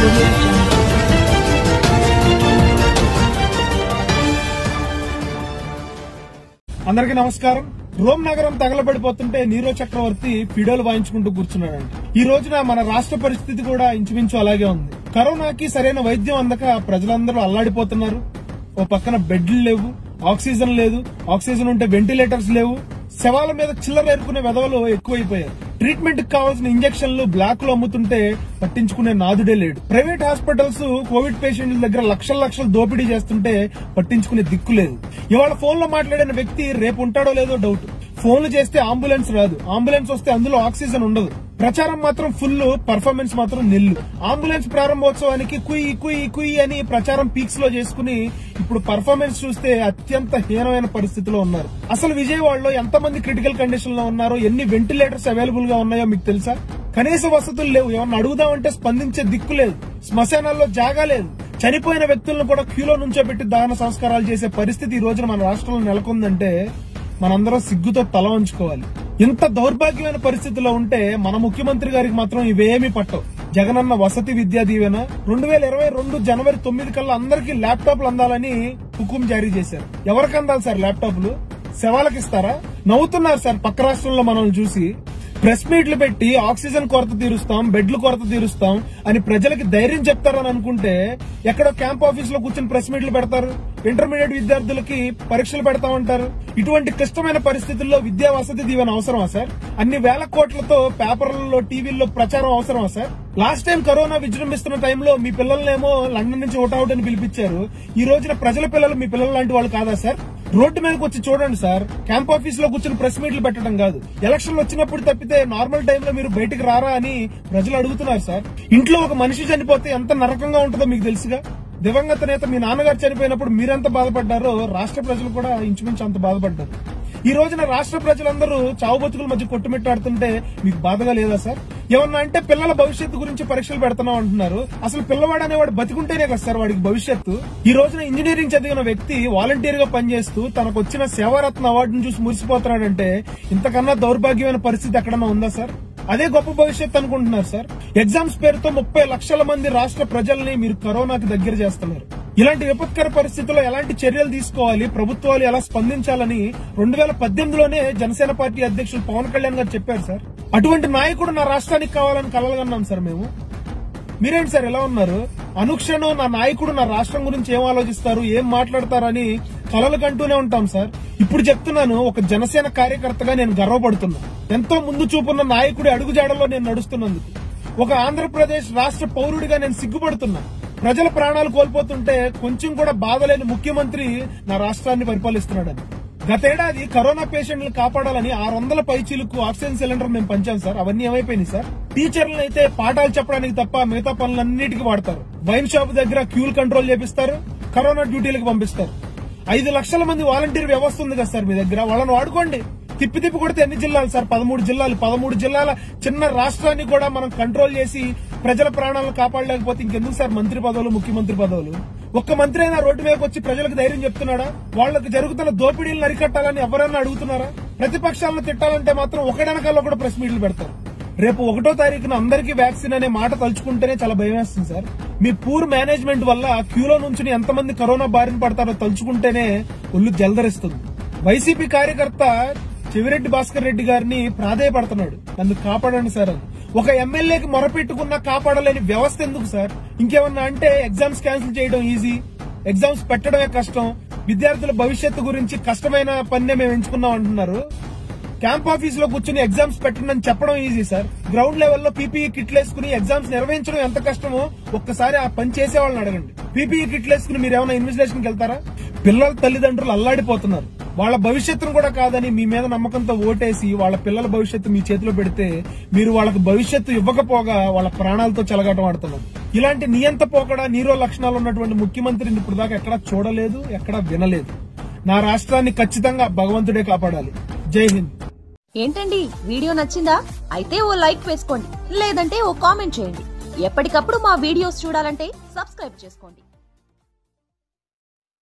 అందరికీ నమస్కారం. రోమ్ నగరం తగలబడిపోతుంటే నీరో చక్రవర్తి ఫిడోలు వాయించుకుంటూ కూర్చున్నాడంట. ఈ రోజున మన రాష్ట్ర పరిస్థితి కూడా ఇంచుమించు అలాగే ఉంది. కరోనాకి సరైన వైద్యం అందక ప్రజలందరూ అల్లాడిపోతున్నారు. ఓ పక్కన బెడ్లు లేవు, ఆక్సిజన్ లేదు, ఆక్సిజన్ ఉంటే వెంటిలేటర్స్ లేవు. శవాల మీద చిల్లర ఏరుకునే వెధవలు ఎక్కువైపోయారు. ట్రీట్మెంట్ కి కావాల్సిన ఇంజక్షన్లు బ్లాక్ లో అమ్ముతుంటే పట్టించుకునే నాదుడే లేడు. ప్రైవేట్ హాస్పిటల్స్ కోవిడ్ పేషెంట్ల దగ్గర లక్షలు దోపిడీ చేస్తుంటే పట్టించుకునే దిక్కు లేదు. ఇవాళ ఫోన్ లో మాట్లాడిన వ్యక్తి రేపు ఉంటాడో లేదో డౌట్. ఫోన్లు చేస్తే అంబులెన్స్ రాదు, అంబులెన్స్ వస్తే అందులో ఆక్సిజన్ ఉండదు. ప్రచారం మాత్రం ఫుల్, పర్ఫార్మెన్స్ మాత్రం నిల్లు. అంబులెన్స్ ప్రారంభోత్సవానికి కుయ్ కుయ్ కుయ్ అని ప్రచారం పీక్స్ లో చేసుకుని ఇప్పుడు పర్ఫార్మెన్స్ చూస్తే అత్యంత హీనమైన పరిస్థితిలో ఉన్నారు. అసలు విజయవాడలో ఎంతమంది క్రిటికల్ కండిషన్ లో ఉన్నారో, ఎన్ని వెంటిలేటర్స్ అవైలబుల్ గా ఉన్నాయో మీకు తెలుసా? కనీస వసతులు లేవు. ఏమన్నా అడుగుదామంటే స్పందించే దిక్కు లేదు. శ్మశానాల్లో జాగా లేదు. చనిపోయిన వ్యక్తులను కూడా క్యూలో నుంచోబెట్టి దహన సంస్కారాలు చేసే పరిస్థితి ఈ రోజున మన రాష్ట్రంలో నెలకొందంటే మనందరం సిగ్గుతో తల వంచుకోవాలి. ఇంత దౌర్భాగ్యమైన పరిస్థితిలో ఉంటే మన ముఖ్యమంత్రి గారికి మాత్రం ఇవేమీ పట్టవు. జగనన్న వసతి విద్యా దీవెన 2022 జనవరి 9 కల్లా అందరికీ ల్యాప్టాప్లు అందాలని హుకుం జారీ చేశారు. ఎవరికి అందాలి సార్ ల్యాప్టాప్లు? శవాలకు ఇస్తారా? నవ్వుతున్నారు సార్ పక్క రాష్ట్రంలో మనల్ని చూసి. ప్రెస్ మీట్లు పెట్టి ఆక్సిజన్ కొరత తీరుస్తాం, బెడ్లు కొరత తీరుస్తాం అని ప్రజలకి ధైర్యం చెప్తారని అనుకుంటే ఎక్కడో క్యాంప్ ఆఫీస్ లో కూర్చొని ప్రెస్ మీట్లు పెడతారు. ఇంటర్మీడియట్ విద్యార్థులకి పరీక్షలు పెడతామంటారు. ఇటువంటి క్లిష్టమైన పరిస్థితుల్లో విద్యా వసతి దీవెన అవసరమా సార్? అన్ని వేల కోట్లతో పేపర్లలో, టీవీల్లో ప్రచారం అవసరమా సార్? లాస్ట్ టైం కరోనా విజృంభిస్తున్న టైంలో మీ పిల్లలనేమో లండన్ నుంచి ఓటౌట్ అని పిలిపించారు. ఈ రోజున ప్రజల పిల్లలు మీ పిల్లలు లాంటి వాళ్ళు కాదా సార్? రోడ్డు మీదకి వచ్చి చూడండి సార్. క్యాంప్ ఆఫీస్ లో కూర్చొని ప్రెస్ మీట్లు పెట్టడం కాదు. ఎలక్షన్లు వచ్చినప్పుడు తప్పితే నార్మల్ టైంలో మీరు బయటకు రారా అని ప్రజలు అడుగుతున్నారు సార్. ఇంట్లో ఒక మనిషి చనిపోతే ఎంత నరకంగా ఉంటుందో మీకు తెలుసుగా. దివంగత నేత మీ నాన్నగారు చనిపోయినప్పుడు మీరెంత బాధపడ్డారో రాష్ట్ర ప్రజలు కూడా ఇంచుమించు అంత బాధపడ్డారు. ఈ రోజున రాష్ట్ర ప్రజలందరూ చావు బతుకుల మధ్య కొట్టుమిట్టాడుతుంటే మీకు బాధగా లేదా సార్? ఏమన్నా అంటే పిల్లల భవిష్యత్తు గురించి పరీక్షలు పెడుతున్నాం అంటున్నారు. అసలు పిల్లవాడు అనేవాడు బతికుంటేనే కదా సార్ వాడికి భవిష్యత్తు. ఈ రోజున ఇంజనీరింగ్ చదివిన వ్యక్తి వాలంటీర్ గా పనిచేస్తూ తనకు వచ్చిన సేవారత్న అవార్డును చూసి మురిసిపోతున్నాడంటే ఇంతకన్నా దౌర్భాగ్యమైన పరిస్థితి ఎక్కడన్నా ఉందా సార్? అదే గొప్ప భవిష్యత్తు అనుకుంటున్నారు సార్. ఎగ్జామ్స్ పేరుతో 30 లక్షల మంది రాష్ట్ర ప్రజల్ని మీరు కరోనాకి దగ్గర చేస్తున్నారు. ఇలాంటి విపత్కర పరిస్థితుల్లో ఎలాంటి చర్యలు తీసుకోవాలి, ప్రభుత్వాలు ఎలా స్పందించాలని 2018లోనే జనసేన పార్టీ అధ్యక్షులు పవన్ కళ్యాణ్ గారు చెప్పారు సార్. అటువంటి నాయకుడు నా రాష్ట్రానికి కావాలని కలలుగన్నాం సార్ మేము. మీరేంటి సార్ ఎలా ఉన్నారు? అనుక్షణం నా నాయకుడు నా రాష్ట్రం గురించి ఏం ఆలోచిస్తారు, ఏం మాట్లాడతారని కలలు కంటూనే ఉంటాం సార్. ఇప్పుడు చెప్తున్నాను, ఒక జనసేన కార్యకర్తగా నేను గర్వపడుతున్నా. ఎంతో ముందు చూపున్న నాయకుడి అడుగుజాడల్లో నేను నడుస్తున్నందుకు. ఒక ఆంధ్రప్రదేశ్ రాష్ట్ర పౌరుడిగా నేను సిగ్గుపడుతున్నా. ప్రజల ప్రాణాలు కోల్పోతుంటే కొంచెం కూడా బాధలేని ముఖ్యమంత్రి నా రాష్ట్రాన్ని పరిపాలిస్తున్నాడని. గతేడాది కరోనా పేషెంట్లను కాపాడాలని 600 పైచీలకు ఆక్సిజన్ సిలిండర్ మేము పంచాం సార్. అవన్నీ ఏమైపోయినాయి సార్? టీచర్లను అయితే పాఠాలు చెప్పడానికి తప్ప మిగతా పనులన్నిటికీ వాడతారు. వైన్ షాప్ దగ్గర క్యూలు కంట్రోల్ చేపిస్తారు, కరోనా డ్యూటీలకు పంపిస్తారు. 5 లక్షల మంది వాలంటీర్ వ్యవస్థ ఉంది కదా సార్ మీ దగ్గర, వాళ్ళని వాడుకోండి. తిప్పి కొడితే ఎన్ని జిల్లాలు సార్? 13 జిల్లాలు. 13 జిల్లాల చిన్న రాష్ట్రాన్ని కూడా మనం కంట్రోల్ చేసి ప్రజల ప్రాణాలను కాపాడలేకపోతే ఇంకెందుకు సార్ మంత్రి పదవులు, ముఖ్యమంత్రి పదవులు? ఒక్క మంత్రి అయినా రోడ్డు మీదకి వచ్చి ప్రజలకు ధైర్యం చెప్తున్నాడా? వాళ్లకు జరుగుతున్న దోపిడీలను అరికట్టాలని ఎవరన్నా అడుగుతున్నారా? ప్రతిపక్షాలను తిట్టాలంటే మాత్రం ఒకడనకాల్లో కూడా ప్రెస్ మీట్లు పెడతారు. రేపు 1వ తారీఖున అందరికీ వ్యాక్సిన్ అనే మాట తలుచుకుంటేనే చాలా భయం వేస్తుంది సార్. మీ పూర్ మేనేజ్మెంట్ వల్ల క్యూలో నుంచి ఎంతమంది కరోనా బారిన పడతారో తలుచుకుంటేనే ఒళ్ళు జలదరిస్తుంది. వైసీపీ కార్యకర్త చెవిరెడ్డి భాస్కర్ రెడ్డి గారిని ప్రాధేయపడుతున్నాడు, నన్ను కాపాడండి సార్ అని. ఒక ఎమ్మెల్యేకి మొరపెట్టుకున్నా కాపాడలేని వ్యవస్థ ఎందుకు సార్? ఇంకేమన్నా అంటే ఎగ్జామ్స్ క్యాన్సిల్ చేయడం ఈజీ, ఎగ్జామ్స్ పెట్టడమే కష్టం, విద్యార్థుల భవిష్యత్తు గురించి కష్టమైన పన్నే మేము ఎంచుకున్నాం అంటున్నారు. క్యాంప్ ఆఫీస్ లో కూర్చుని ఎగ్జామ్స్ పెట్టండి అని చెప్పడం ఈజీ సార్. గ్రౌండ్ లెవెల్లో పీపీఈ కిట్లు వేసుకుని ఎగ్జామ్స్ నిర్వహించడం ఎంత కష్టమో ఒక్కసారి ఆ పని చేసే వాళ్ళని అడగండి. పీపీఈ కిట్లు వేసుకుని మీరు ఏమైనా ఇన్వెస్టిగేషన్కి వెళ్తారా? పిల్లల తల్లిదండ్రులు అల్లాడిపోతున్నారు. వాళ్ళ భవిష్యత్తును కూడా కాదని మీ మీద నమ్మకంతో ఓటేసి వాళ్ళ పిల్లల భవిష్యత్తు మీ చేతిలో పెడితే మీరు వాళ్ళకి భవిష్యత్తు ఇవ్వకపోగా వాళ్ళ ప్రాణాలతో చెలగాటం ఆడుతున్నారు. ఇలాంటి నియంత పోకడా, నీరో లక్షణాలు ఉన్నటువంటి ముఖ్యమంత్రిని ఇప్పుడు దాకా ఎక్కడా చూడలేదు, ఎక్కడా వినలేదు. నా రాష్ట్రాన్ని ఖచ్చితంగా భగవంతుడే కాపాడాలి. జై హింద్. ఏంటండి వీడియో నచ్చిందా? అయితే ఓ లైక్ వేసుకోండి, లేదంటే ఓ కామెంట్ చేయండి. ఎప్పటికప్పుడు మా వీడియోస్ చూడాలంటే సబ్స్క్రైబ్ చేసుకోండి.